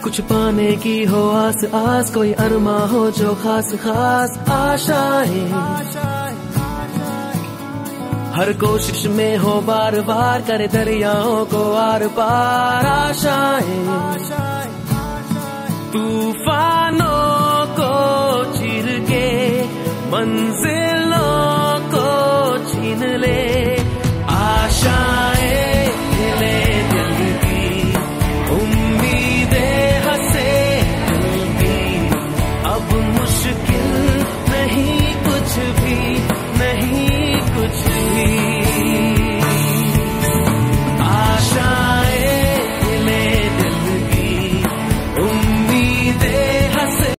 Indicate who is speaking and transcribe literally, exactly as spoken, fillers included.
Speaker 1: कुछ पाने की हो आस आस, कोई अरमा हो जो खास खास आशाएं, हर कोशिश में हो बार बार, करे दरियाओं को आर पार आशाएं।